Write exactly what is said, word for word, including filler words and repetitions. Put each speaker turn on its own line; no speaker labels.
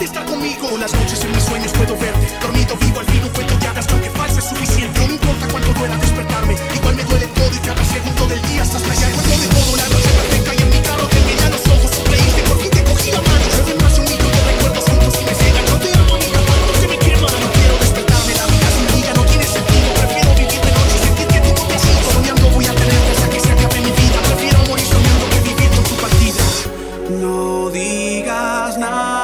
de estar conmigo. Por las noches en mis sueños puedo verte, dormido vivo al fin un cuento que hagas, que aunque falso es suficiente. No me importa cuánto duela despertarme, igual me duele todo y cada segundo del día estás allá. Recuerdo de todo, la noche perfecta y en mi carro te miré a los ojos, sonreíste, por fin te cogí la mano. Es más un millón de recuerdos juntos y me cegan. Yo te amo amiga, tanto se me quema. No quiero despertarme, la vida sin ti ya no tiene sentido. Prefiero vivir de noche y sentir que tú no te has ido. Soñando voy a tenerte hasta que se acabe mi vida. Prefiero morir soñando que vivir con tu partida.
No digas nada.